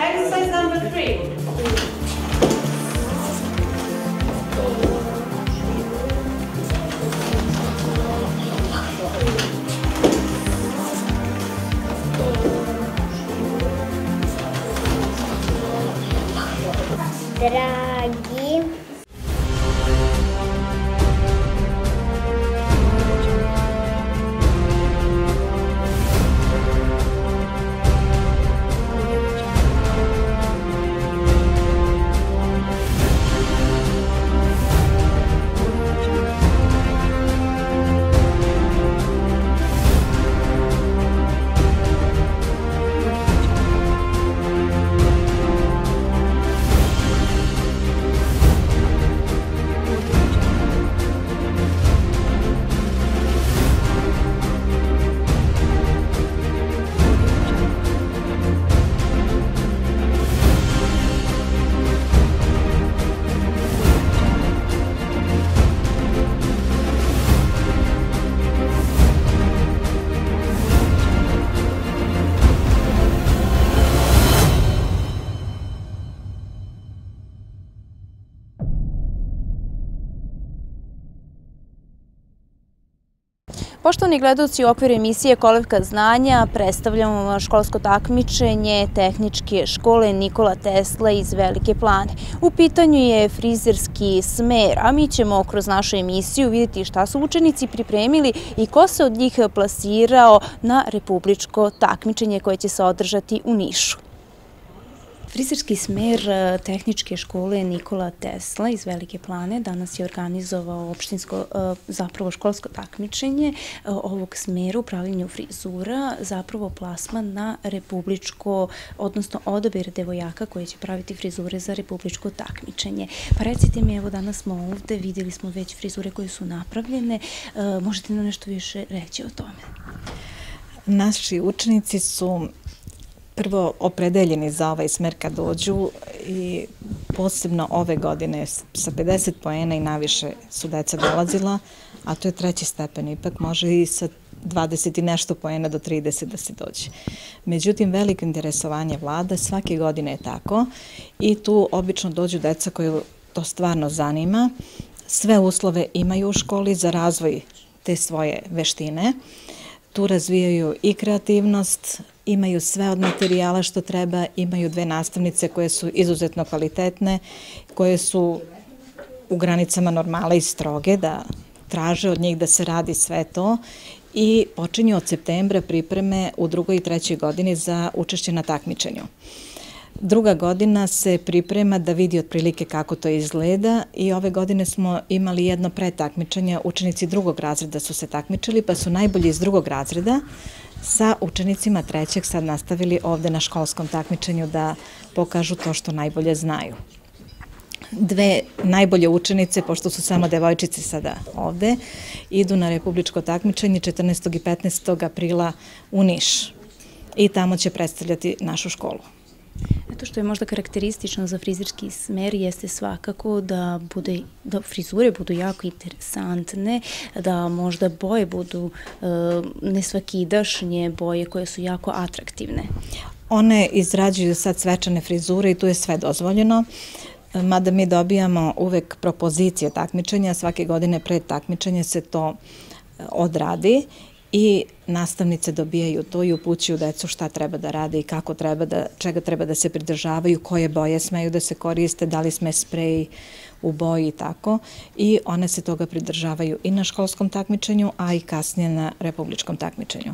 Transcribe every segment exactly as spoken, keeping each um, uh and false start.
Exercise number three. Dragi. Poštovani gledalci, u okviru emisije Kolevka znanja predstavljamo školsko takmičenje Tehničke škole Nikola Tesla iz Velike Plane. U pitanju je frizerski smer, a mi ćemo kroz našu emisiju vidjeti šta su učenici pripremili i ko se od njih plasirao na republičko takmičenje koje će se održati u Nišu. Frizerski smer Tehničke škole Nikola Tesla iz Velike Plane danas je organizovao opštinsko, zapravo školsko takmičenje ovog smera u pravljenju frizura, zapravo plasman na republičko, odnosno odabir devojaka koje će praviti frizure za republičko takmičenje. Pa recite mi, evo danas smo ovde, vidjeli smo već frizure koje su napravljene, možete nam nešto više reći o tome? Naši učenici su prvo opredeljeni za ovaj smer kad dođu i posebno ove godine sa pedeset poena i naviše su deca dolazila, a to je treći stepen, ipak može i sa dvadeset i nešto poena do trideset da se dođe. Međutim, veliko interesovanje vlada, svake godine je tako i tu obično dođu deca koje to stvarno zanima. Sve uslove imaju u školi za razvoj te svoje veštine. Tu razvijaju i kreativnost, imaju sve od materijala što treba, imaju dve nastavnice koje su izuzetno kvalitetne, koje su u granicama normale i stroge, da traže od njih da se radi sve to i počinju od septembra pripreme u drugoj i trećoj godini za učešće na takmičenju. Druga godina se priprema da vidi otprilike kako to izgleda i ove godine smo imali jedno pretakmičenje, učenici drugog razreda su se takmičili, pa su najbolji iz drugog razreda sa učenicima trećeg sad nastavili ovde na školskom takmičenju da pokažu to što najbolje znaju. Dve najbolje učenice, pošto su samo devojčice sada ovde, idu na republičko takmičenje četrnaestog i petnaestog aprila u Niš i tamo će predstavljati našu školu. Eto što je možda karakteristično za frizerski smer jeste svakako da, bude, da frizure budu jako interesantne, da možda boje budu e, nesvakidašnje boje koje su jako atraktivne. One izrađuju sad svečane frizure i tu je sve dozvoljeno, mada mi dobijamo uvek propozicije takmičenja, svake godine pred takmičenje se to odradi i nastavnice dobijaju to i upućuju decu šta treba da rade i kako treba da, čega treba da se pridržavaju, koje boje smeju da se koriste, da li sme sprej u boji i tako. I one se toga pridržavaju i na školskom takmičenju, a i kasnije na republičkom takmičenju.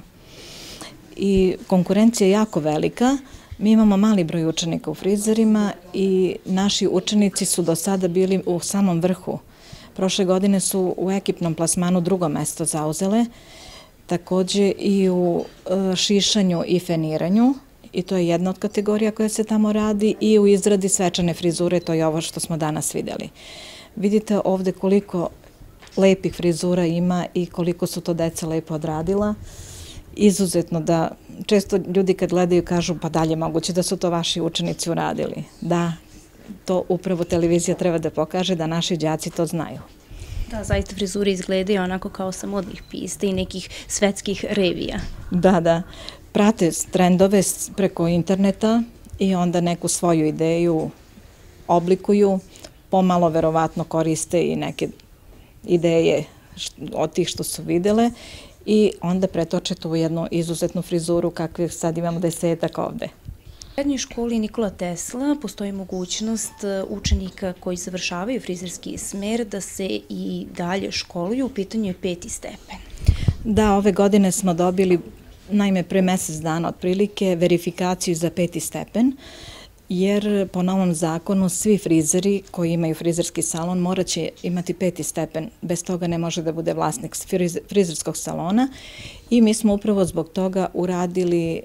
I konkurencija je jako velika. Mi imamo mali broj učenika u frizerima i naši učenici su do sada bili u samom vrhu. Prošle godine su u ekipnom plasmanu drugo mesto zauzele, takođe i u šišanju i feniranju, i to je jedna od kategorija koja se tamo radi, i u izradi svečane frizure, to je ovo što smo danas videli. Vidite ovde koliko lepih frizura ima i koliko su to deca lepo odradila. Izuzetno da, često ljudi kad gledaju kažu pa dalje moguće da su to vaši učenici uradili. Da, to upravo televizija treba da pokaže da naši đaci to znaju. Da, zaista frizure izgledaju onako kao sa modnih pista i nekih svetskih revija. Da, da. Prate trendove preko interneta i onda neku svoju ideju oblikuju, pomalo verovatno koriste i neke ideje od tih što su videle i onda pretoče to u jednu izuzetnu frizuru kakve sad imamo desetak ovde. U srednjoj školi Nikola Tesla postoji mogućnost učenika koji završavaju frizerski smer da se i dalje školuju, u pitanju je peti stepen. Da, ove godine smo dobili, naime pre mesec dana otprilike, verifikaciju za peti stepen, jer po novom zakonu svi frizeri koji imaju frizerski salon morat će imati peti stepen, bez toga ne može da bude vlasnik frizerskog salona i mi smo upravo zbog toga uradili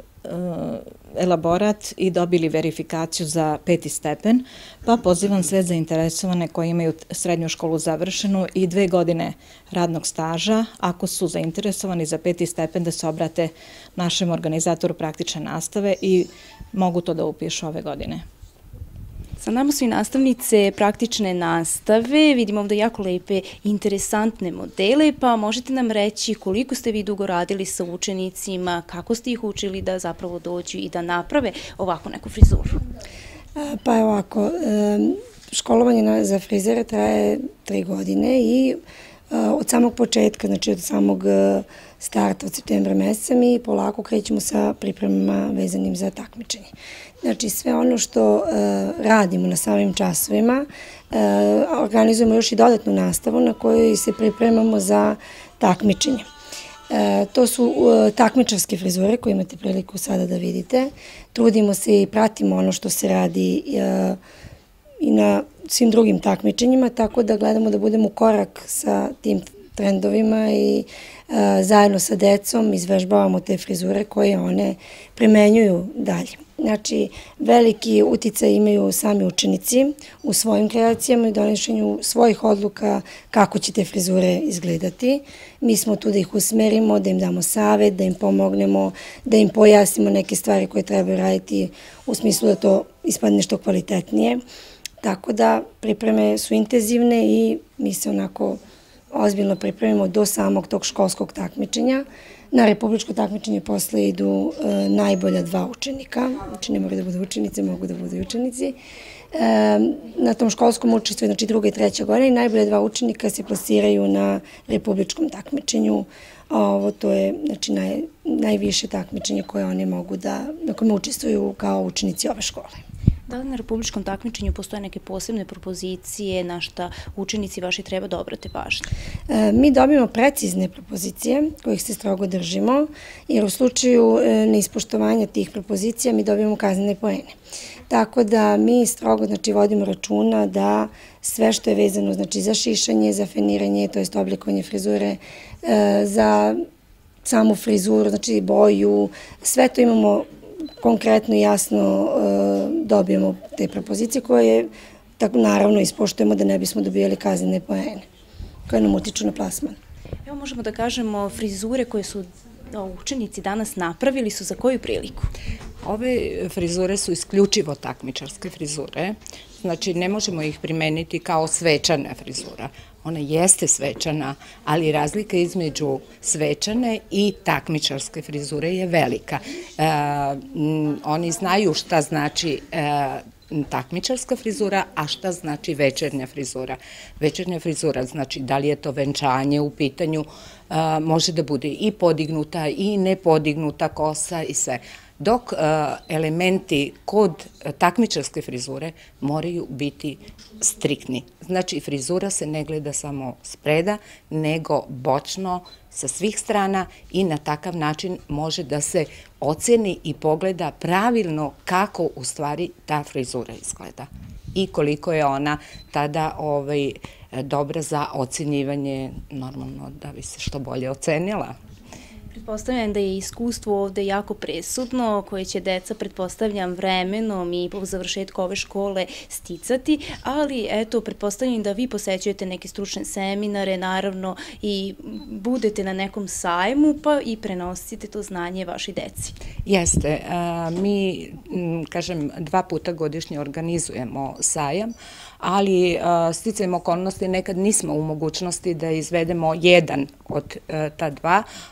elaborat i dobili verifikaciju za peti stepen, pa pozivam sve zainteresovane koji imaju srednju školu završenu i dve godine radnog staža, ako su zainteresovani za peti stepen, da se obrate našem organizatoru praktične nastave i mogu to da upišu ove godine. Sa nama su i nastavnice praktične nastave, vidimo ovde jako lepe, interesantne modele, pa možete nam reći koliko ste vi dugo radili sa učenicima, kako ste ih učili da zapravo dođu i da naprave ovako neku frizuru? Pa je ovako, školovanje za frizere traje tri godine i od samog početka, znači od samog starta od septembra meseca mi polako krećemo sa pripremama vezanim za takmičenje. Znači sve ono što radimo na samim časovima, organizujemo još i dodatnu nastavu na kojoj se pripremamo za takmičenje. To su takmičarske frizure koje imate priliku sada da vidite. Trudimo se i pratimo ono što se radi i na svim drugim takmičenjima, tako da gledamo da budemo u korak sa tim trendovima i zajedno sa decom izvežbavamo te frizure koje one primenjuju dalje. Znači, veliki uticaj imaju sami učenici u svojim kreacijama i donošenju svojih odluka kako će te frizure izgledati. Mi smo tu da ih usmerimo, da im damo savet, da im pomognemo, da im pojasnimo neke stvari koje trebaju raditi u smislu da to ispadne što kvalitetnije. Tako da pripreme su intenzivne i mi se onako ozbiljno pripremimo do samog tog školskog takmičenja. Na republičko takmičenje posle idu najbolja dva učenika, znači ne moraju da budu učenice, mogu da budu i učenici. Na tom školskom učestvuju, znači druga i treća godina i najbolja dva učenika se plasiraju na republičkom takmičenju. Ovo to je znači najviše takmičenje koje oni mogu da, na kome učestvuju kao učenici ove škole. Da li na republičkom takmičenju postoje neke posebne propozicije na šta učenici vaši treba da obrate pažnju? Mi dobijemo precizne propozicije kojih se strogo držimo, jer u slučaju neispoštovanja tih propozicija mi dobijemo kaznene poene. Tako da mi strogo znači, vodimo računa da sve što je vezano znači, za šišanje, za feniranje, to jest oblikovanje frizure, za samu frizuru, znači boju, sve to imamo konkretno i jasno dobijemo te propozicije koje tako naravno ispoštujemo da ne bismo dobijali kaznene poene koje nam utiču na plasman. Evo možemo da kažemo frizure koje su učenici danas napravili su za koju priliku? Ove frizure su isključivo takmičarske frizure, znači ne možemo ih primeniti kao svečana frizura. Ona jeste svečana, ali razlika između svečane i takmičarske frizure je velika. Oni znaju šta znači takmičarska frizura, a šta znači večernja frizura. Večernja frizura znači da li je to venčanje u pitanju, može da bude i podignuta i nepodignuta kosa i sve. Dok elementi kod takmičarske frizure moraju biti striktni. Znači, frizura se ne gleda samo spreda, nego bočno sa svih strana i na takav način može da se oceni i pogleda pravilno kako u stvari ta frizura izgleda i koliko je ona tada dobra za ocenjivanje, normalno da bi se što bolje ocenila. Pretpostavljam da je iskustvo ovde jako presudno, koje će deca, pretpostavljam, vremenom i po završetku ove škole sticati, ali eto, pretpostavljam da vi posećujete neke stručne seminare, naravno, i budete na nekom sajmu, pa i prenosite to znanje vašoj deci. Jeste. Mi, kažem, dva puta godišnje organizujemo sajam, ali sticajem okolnosti nekad nismo u mogućnosti da izvedemo jedan od ta dva, ali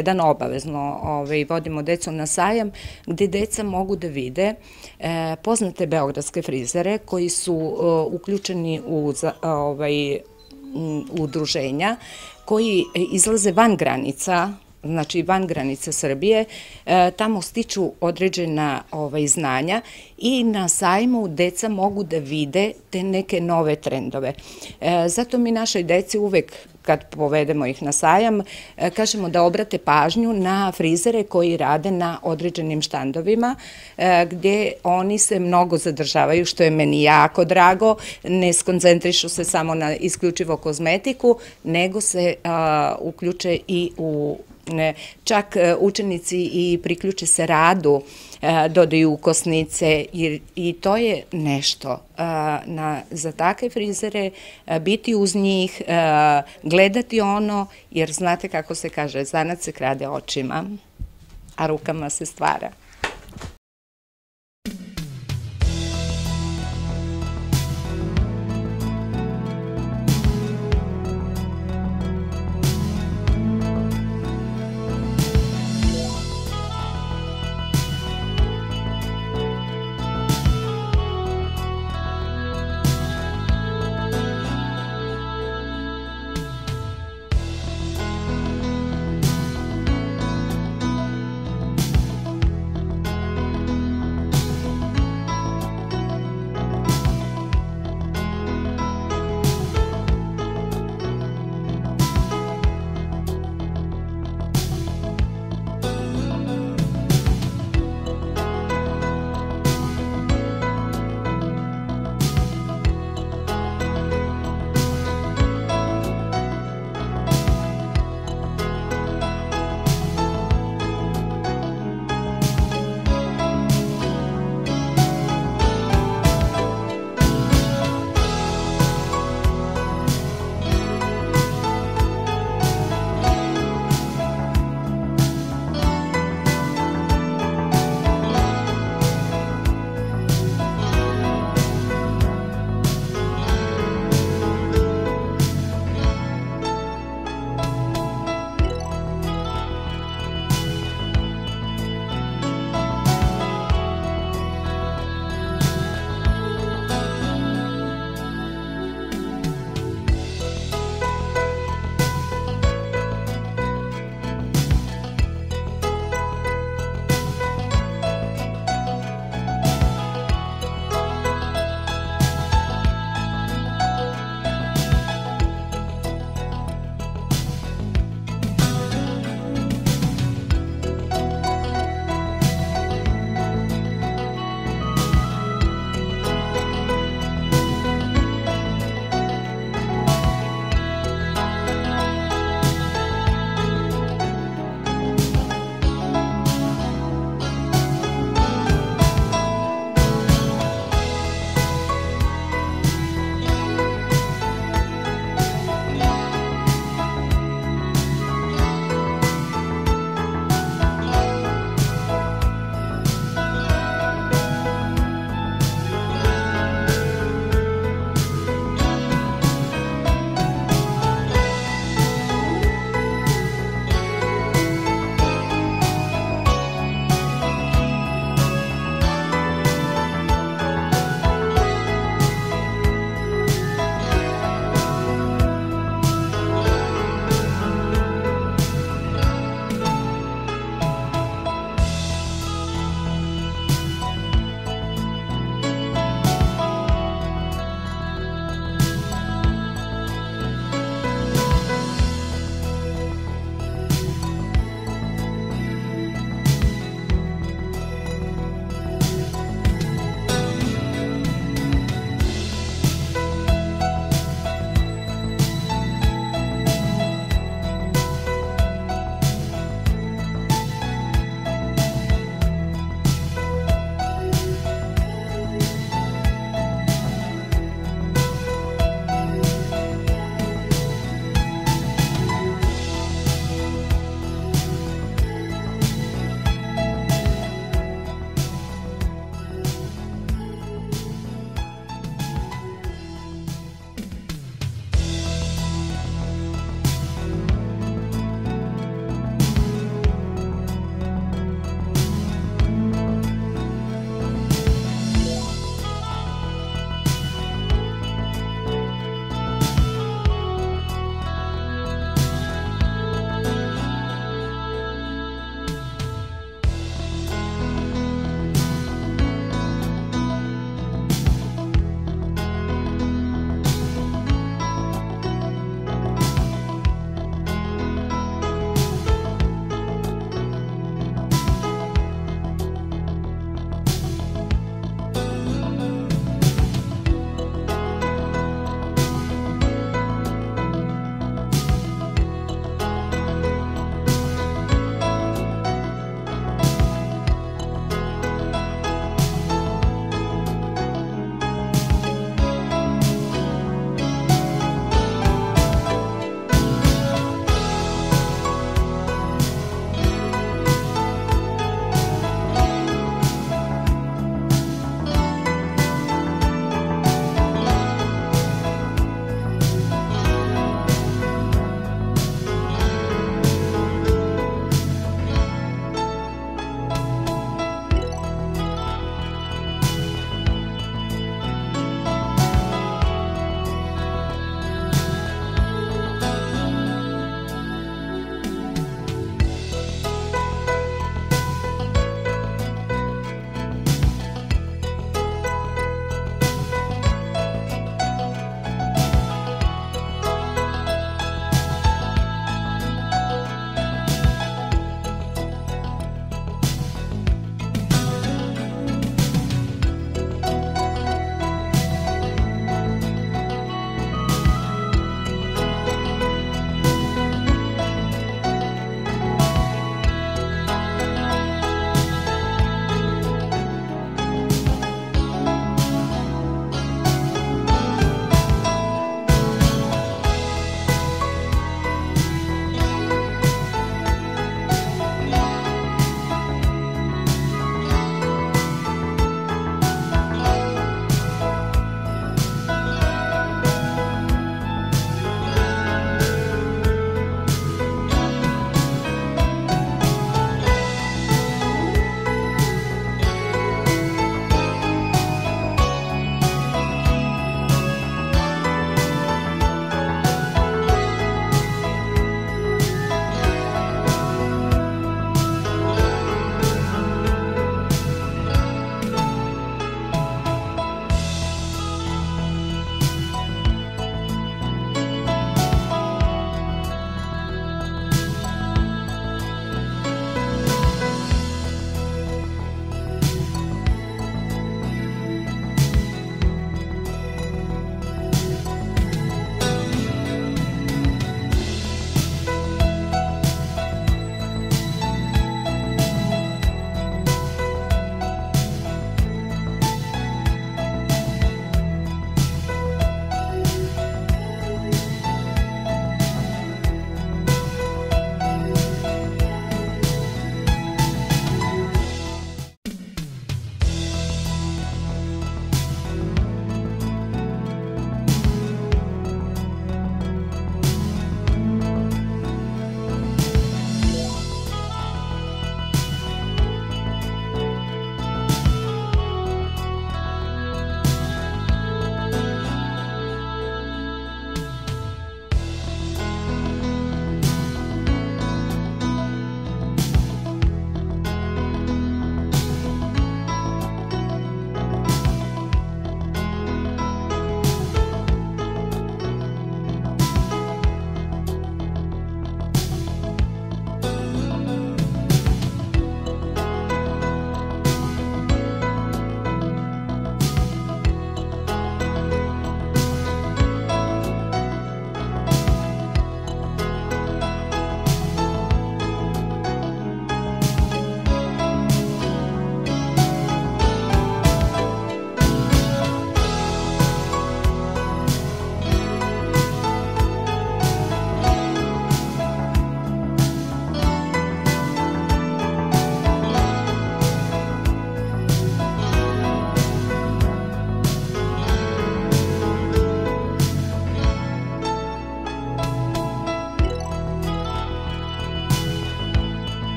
jedan obavezno ovaj, vodimo decu na sajam gde deca mogu da vide e, poznate beogradske frizere koji su e, uključeni u ovaj, udruženja koji izlaze van granica, znači van granica Srbije, e, tamo stiču određena ovaj, znanja i na sajmu deca mogu da vide te neke nove trendove. E, zato mi našoj deci uvek kad povedemo ih na sajam, e, kažemo da obrate pažnju na frizere koji rade na određenim štandovima, e, gde oni se mnogo zadržavaju, što je meni jako drago, ne skoncentrišu se samo na isključivo kozmetiku, nego se a, uključe i u Ne, čak učenici i priključe se radu, dodaju ukosnice i, i to je nešto. Na, za takve frizere biti uz njih, gledati ono, jer znate kako se kaže, zanat se krade očima, a rukama se stvara.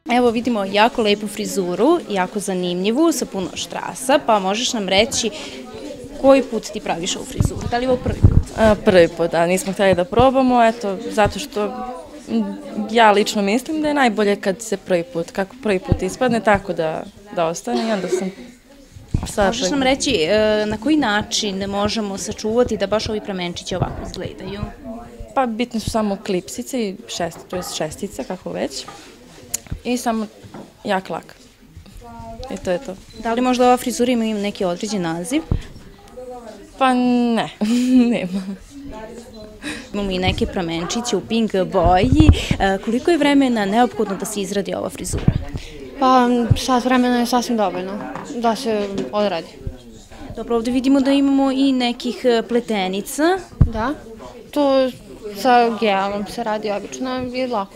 Evo vidimo jako lepu frizuru, jako zanimljivu, sa puno štrasa, pa možeš nam reći koji put ti praviš ovu frizuru? Da li je ovo prvi put? A, prvi put, da, nismo htjeli da probamo, eto, zato što ja lično mislim da je najbolje kad se prvi put, kako prvi put ispadne, tako da, da ostane i onda sam sad... Možeš nam reći e, na koji način možemo sačuvati da baš ovi pramenčići ovako izgledaju? Pa bitne su samo klipsice i šest, to je šestica, kako već, i samo jak lak. I to je to. Da li možda ova frizura ima neki određen naziv? Pa ne, nema. Imamo i neke pramenčiće u pink boji. E, koliko je vremena neophodno da se izradi ova frizura? Pa sat vremena je sasvim dovoljno da se odradi. Dobro, ovdje vidimo da imamo i nekih pletenica. Da, to sa gelom se radi obično i lako.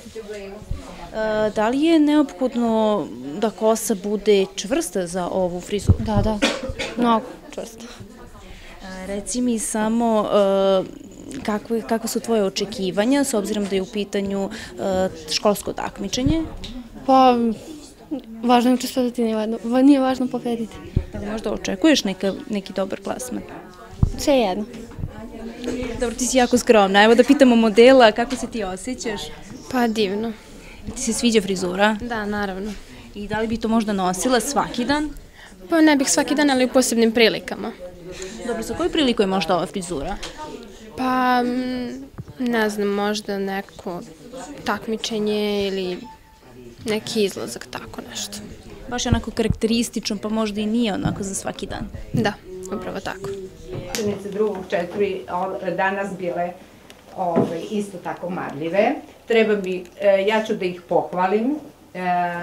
E, da li je neophodno da kosa bude čvrsta za ovu frizuru? Da, da, mnogo čvrsta. E, reci mi samo e, kakve, kakve su tvoje očekivanja s obzirom da je u pitanju e, školsko takmičenje? Pa, važno je učestvovati, nije, nije važno pobediti. Da li možda očekuješ neka, neki dobar plasman? Sve jedno. Dobro, ti si jako skromna. Evo da pitamo modela, kako se ti osjećaš? Pa divno. Ti se sviđa frizura? Da, naravno. I da li bi to možda nosila svaki dan? Pa ne bih svaki dan, ali u posebnim prilikama. Dobro, sa koju priliku je možda ova frizura? Pa, ne znam, možda neko takmičenje ili neki izlazak, tako nešto. Baš je onako karakteristično, pa možda i nije onako za svaki dan. Da, upravo tako. Učenice drugog četiri danas bile ove, isto tako marljive. Treba bi, e, ja ću da ih pohvalim, e,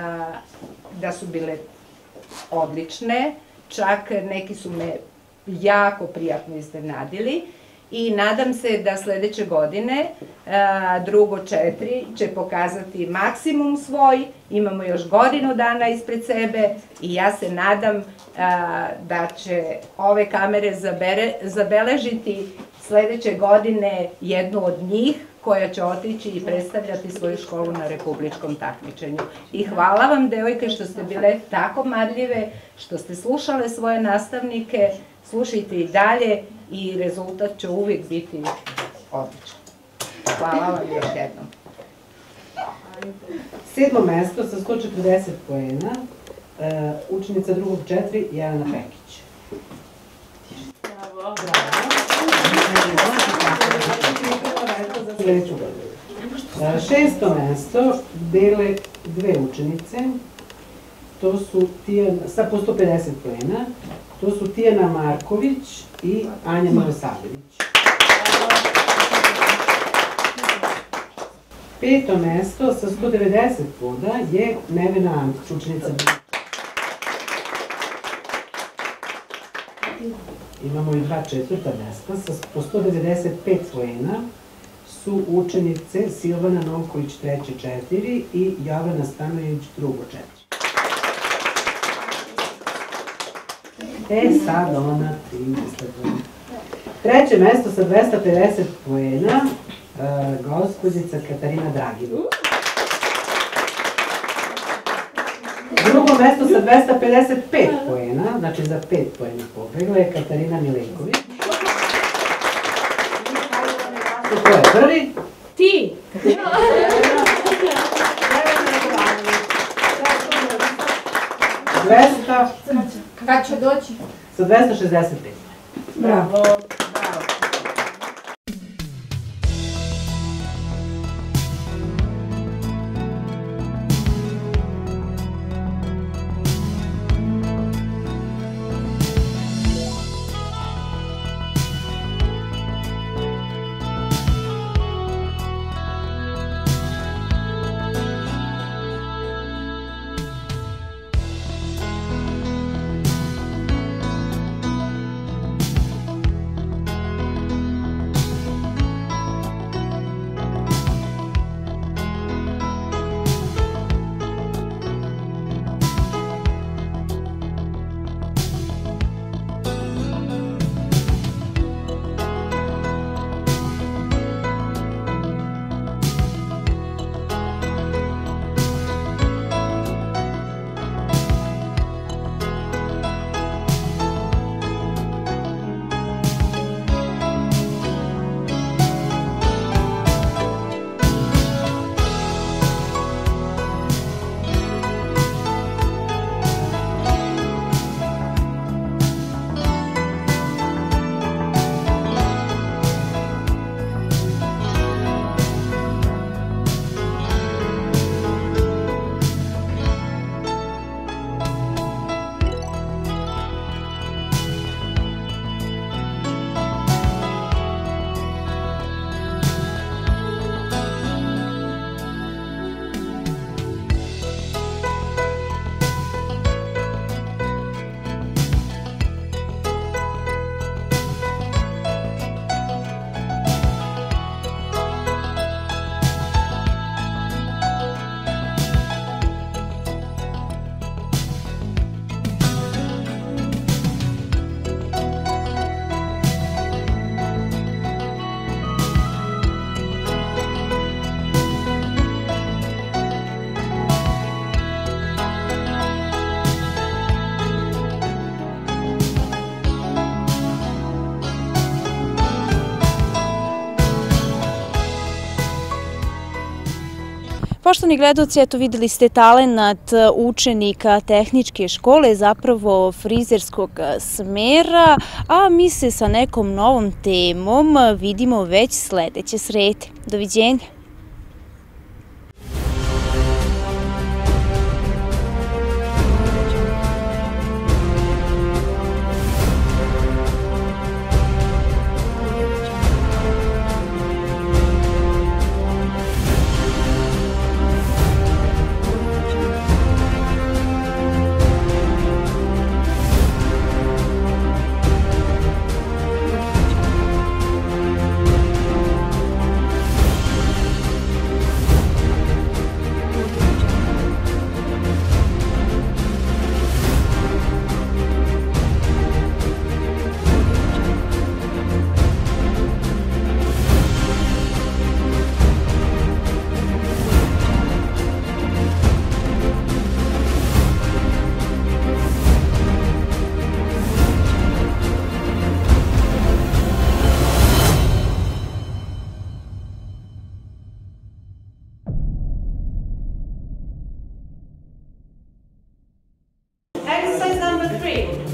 da su bile odlične, čak neki su me jako prijatno iznenadili i nadam se da sledeće godine a, drugo četiri će pokazati maksimum svoj, imamo još godinu dana ispred sebe i ja se nadam a, da će ove kamere zabere, zabeležiti sledeće godine jednu od njih koja će otići i predstavljati svoju školu na republičkom takmičenju. I hvala vam, devojke, što ste bile tako marljive, što ste slušale svoje nastavnike, slušajte i dalje i rezultat će uvijek biti odličan. Hvala vam još jednom. Sedmo mesto sa sto četrdeset poena, učenica drugog četiri, Jelena Pekić. Bravo. Šesto mesto dele dve učenice, to su Tijana, sa po sto pedeset poena, to su Tijana Marković i Anja Milosavljević. Peto mesto sa sto devedeset poda je Nevena Antić, učenica druga. Imamo i dva četvrta mesta, sa po sto devedeset pet poena su učenice Silvana Novković treće četiri i Jovana Stanojević drugo četiri. E sad ona trideset poena. Treće mesto sa dvesta pedeset poena, gospođica Katarina Dragin. Drugo mesto sa dvesta pedeset pet poena, znači za pet poena pobegla je Katarina Milenković. Ko je prvi? Ti! dvesta... Kad će doći? Sa dvesta šezdeset pet. Bravo! Poštovani gledaoci, eto videli ste talenat učenika tehničke škole, zapravo frizerskog smera, a mi se sa nekom novom temom vidimo već sledeće srede. Doviđenja. Exercise number three.